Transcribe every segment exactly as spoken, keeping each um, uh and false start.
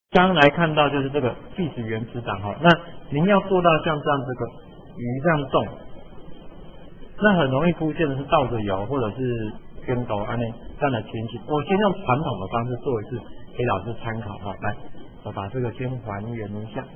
将来看到就是这个历史原子档哈，那您要做到像这样这个鱼这样动，那很容易出现的是倒着游或者是跟斗安内这样的情形。我先用传统的方式做一次，给老师参考哈。来，我把这个先还原一下。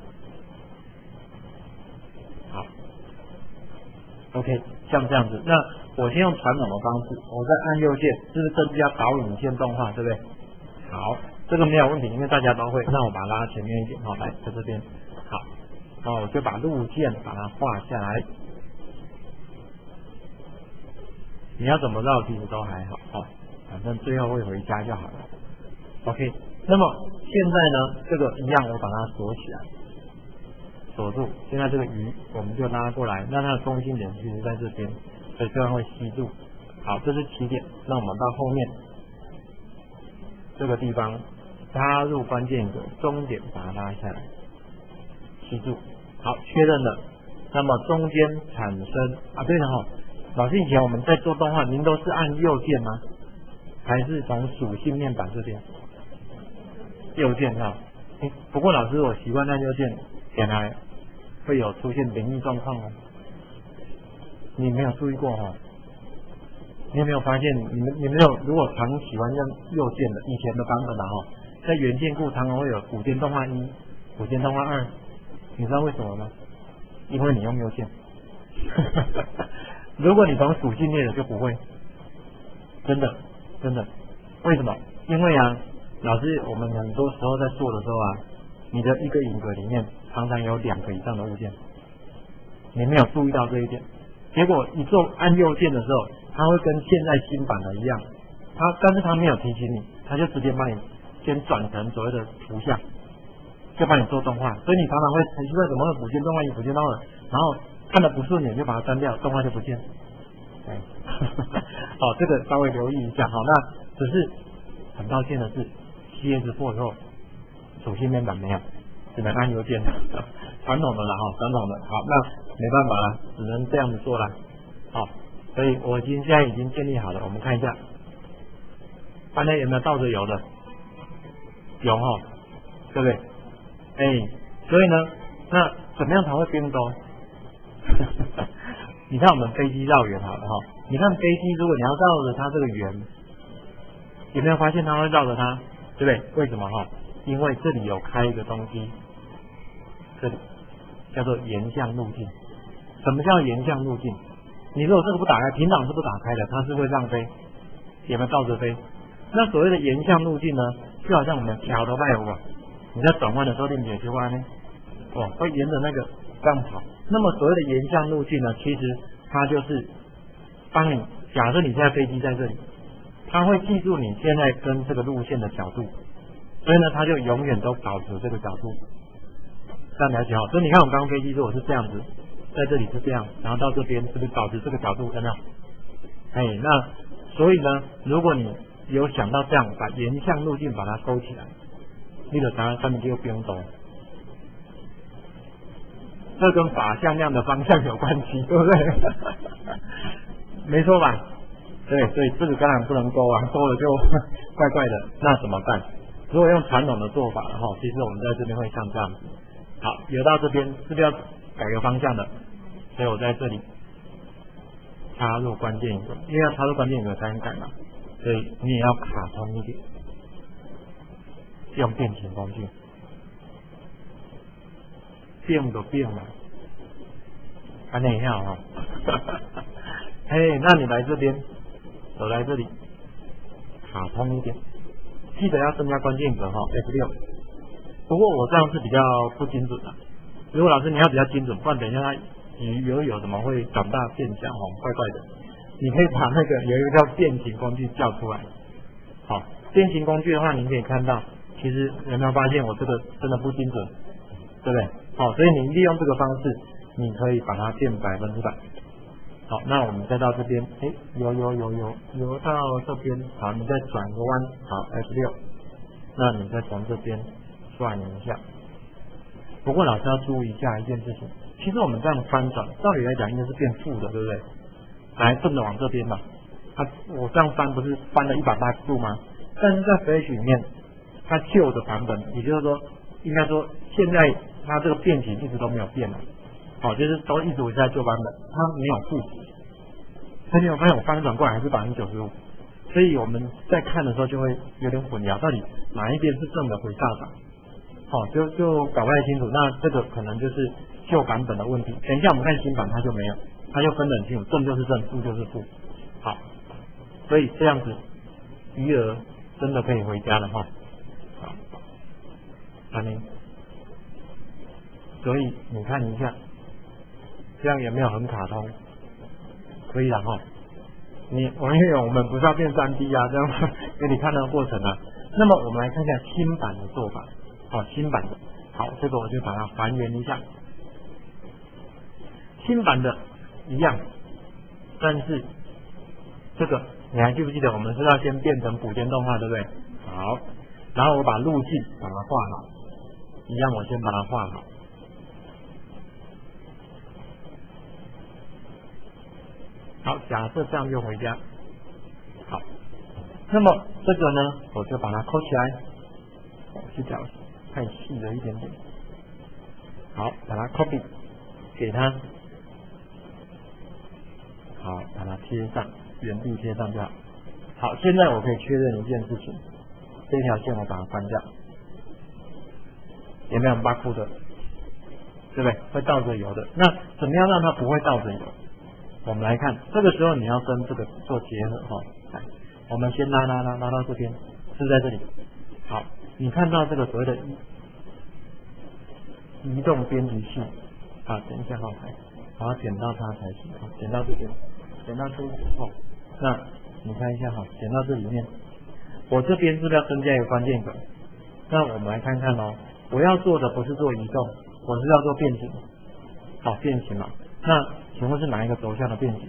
好 ，OK， 像这样子。那我先用传统的方式，我再按右键，是不是增加导引线动画，对不对？好，这个没有问题，因为大家都会。那我把它拉前面一点，好，来在这边，好，然后我就把路线把它画下来。你要怎么绕其实都还好，哦，反正最后会回家就好了。OK， 那么现在呢，这个一样我把它锁起来，锁住。现在这个鱼我们就拉过来，那它的中心点其实在这边，所以这样会吸住。好，这是起点，那我们到后面这个地方插入关键格，终点把它拉下来，吸住。好，确认了。那么中间产生啊，对了哈。老师，以前我们在做动画，您都是按右键吗？还是从属性面板这边？右键哈。欸、不过老师，我习惯按右键，显然会有出现灵异状况哦。你没有注意过哈？你有没有发现，你们你没有？如果常喜欢用右键的，以前的版本的哈，在元件库常常会有古典动画一、古典动画二，你知道为什么吗？因为你用右键。如果你从属性列的就不会，真的真的，为什么？因为啊，老师我们很多时候在做的时候啊，你的一个影格里面常常有两个以上的物件，你没有注意到这一点，结果你做按右键的时候，它会跟现在新版的一样，它但是它没有提醒你，它就直接帮你先转成所谓的图像，就帮你做动画，所以你常常会很奇怪怎么会补件动画一补件动画，然后看得不顺眼就把它删掉，动画就不见。哎，好，这个稍微留意一下。好，那只是很抱歉的是 ，C S 四 后属性面板没有，只能按右键，传统的啦哈，传统的。好，那没办法了，只能这样子做了。好，所以我已经现在已经建立好了，我们看一下，刚才有没有倒着游的？有哈，对不对？哎，所以呢，那怎么样才会变多？你看我们飞机绕圆好了哈，你看飞机如果你要绕着它这个圆，有没有发现它会绕着它，对不对？为什么哈？因为这里有开一个东西，这里叫做沿向路径。什么叫沿向路径？你如果这个不打开，平挡是不打开的，它是会让飞，有没有倒着飞？那所谓的沿向路径呢，就好像我们桥的外弧啊，你在转弯的时候练解决弯呢，哦，会沿着那个这样跑。那么所谓的沿向路径呢，其实它就是帮你，假设你现在飞机在这里，它会记住你现在跟这个路线的角度，所以呢，它就永远都保持这个角度。这样了解好，所以你看我们刚刚飞机如果是这样子，在这里是这样，然后到这边是不是保持这个角度？有没有？哎，那所以呢，如果你有想到这样把沿向路径把它勾起来，你的答案上面就不用走。这跟法向量的方向有关系，对不对？没错吧？对，所以这个当然不能勾啊，勾了就怪怪的。那怎么办？如果用传统的做法的话，其实我们在这边会像这样子。好，游到这边是不是要改个方向的？所以我在这里插入关键一个，因为要插入关键一个才能改嘛，所以你也要卡通一点，用变形工具。变都变了，还那样哈，嘿，那你来这边，走来这里，卡通一点，记得要增加关键格哈 F 六。不过我这样是比较不精准的，如果老师你要比较精准，不然等一下它鱼游游怎么会长大变小哈，怪怪的。你可以把那个有一个叫变形工具叫出来，好，变形工具的话，您可以看到，其实有没有发现我这个真的不精准，对不对？好，所以你利用这个方式，你可以把它变百分之百。好，那我们再到这边，哎，游游游游游到这边，好，你再转个弯，好 F 六，那你再从这边转一下。不过老师要注意一下一件事情，其实我们这样翻转，照理来讲应该是变负的，对不对？来顺着往这边嘛，它、啊、我这样翻不是翻了一百八十度吗？但是在 Flash 里面，它旧的版本，也就是说应该说现在它这个变形一直都没有变了，好，就是都一直维持在旧版本，它没有负值。所以你有发现我翻转过来还是百分之九十五，所以我们在看的时候就会有点混淆，到底哪一边是正的回煞涨？好，就就搞不太清楚。那这个可能就是旧版本的问题。等一下我们看新版，它就没有，它就分得很清楚，正就是正，负就是负。好，所以这样子余额真的可以回家了哈。好，安妮，所以你看一下，这样有没有很卡通？可以了哈。你我因为我们不是要变 三 D 啊，这样给你看那个过程啊。那么我们来看一下新版的做法。好，新版的，好，这个我就把它还原一下。新版的一样，但是这个你还记不记得我们是要先变成补间动画，对不对？好，然后我把路径把它画好，一样我先把它画好。好，假设这样就回家。好，那么这个呢，我就把它抠起来，我去角太细了一点点。好，把它 copy 给它，好，把它贴上，原地贴上就好。好，现在我可以确认一件事情，这条线我把它关掉，有没有八库的？对不对？会倒着游的。那怎么样让它不会倒着游？我们来看，这个时候你要跟这个做结合哈。来，我们先拉拉拉拉到这边，是在这里。好，你看到这个所谓的移动编辑器啊，等一下哈，把它点到它才行，点到这边，点到这后，那你看一下哈，点到这里面，我这边是不是要增加一个关键格？那我们来看看哦，我要做的不是做移动，我是要做变形，好，变形嘛。那请问是哪一个轴向的变形？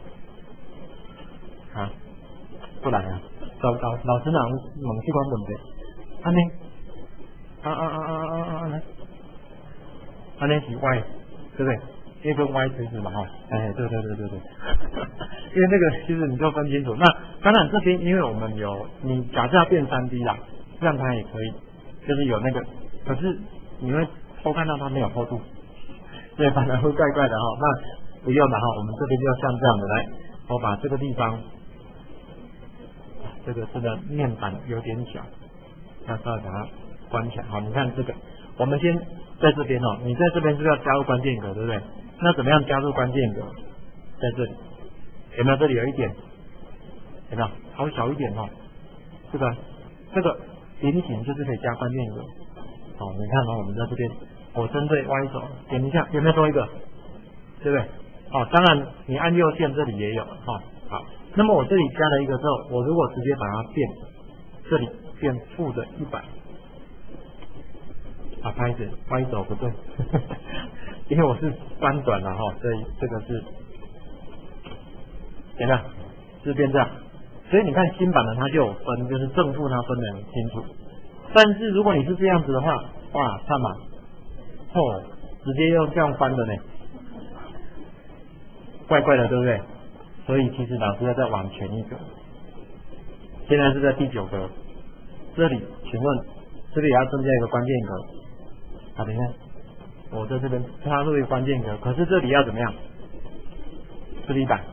啊，不然啊，糟糕，老师哪猛去关本的？安呢？啊啊啊啊啊啊啊！安呢是 Y， 对不对？因为跟 Y 垂直嘛哈，哎，对对对对对，因为那个其实你就分清楚。那当然这边因为我们有，你假设要变 三 D 啦，这样它也可以，就是有那个，可是你会偷看到它没有厚度。对，反而会怪怪的哈，那不用了哈，我们这边就像这样的来，我把这个地方，这个这个面板有点小，要稍微把它关起来。好，你看这个，我们先在这边哦，你在这边是不是要加入关键格，对不对？那怎么样加入关键格？在这里，有没有？这里有一点，有没有？好小一点哦，这个这个菱形就是可以加关键格。好，你看哦，我们在这边。我针对 Y 轴点一下，有没有多一个？对不对？哦，当然你按右键这里也有哈、哦。好，那么我这里加了一个之后，我如果直接把它变，这里变负的一百，啊，拍子 Y 轴不对，因为我是翻转了哈、哦，所以这个是怎么样？是变这样。所以你看新版的它就有分，就是正负它分得很清楚。但是如果你是这样子的话，哇，看嘛。哦，直接用这样翻的呢，怪怪的，对不对？所以其实老师要再往前一格，现在是在第九格，这里，请问这里也要增加一个关键格。好，等一下，我在这边插入一个关键格，可是这里要怎么样？是一百，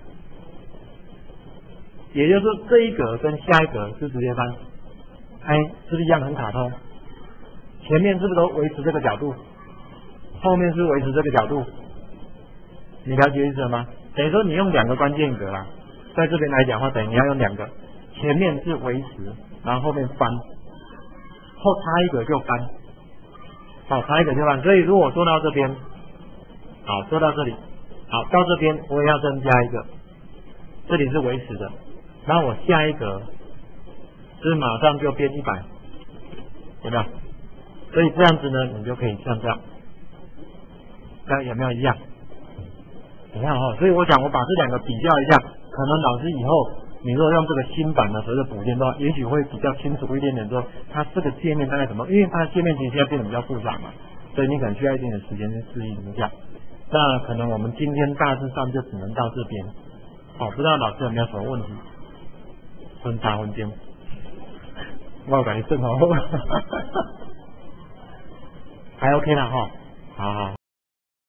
也就是说这一格跟下一格是直接翻，哎，是不是一样很卡通？前面是不是都维持这个角度？后面是维持这个角度，你了解意思了吗？等于说你用两个关键格啦，在这边来讲的话，等于你要用两个，前面是维持，然后后面翻，后插一个就翻，好，插一个就翻。所以如果说到这边，好，说到这里，好，到这边我也要增加一个，这里是维持的，然后我下一格，是马上就变一百，有没有？所以这样子呢，你就可以像这样。看有没有一样？你看哈、哦，所以我想我把这两个比较一下，可能老师以后你如果用这个新版的所谓的补件的话，也许会比较清楚一点点，说它这个界面大概怎么，因为它的界面其实现在变得比较复杂嘛，所以你可能需要一点点时间去适应一下。那可能我们今天大致上就只能到这边。好、哦，不知道老师有没有什么问题？分叉分间，我感觉正好。 还 OK 了哈，好好。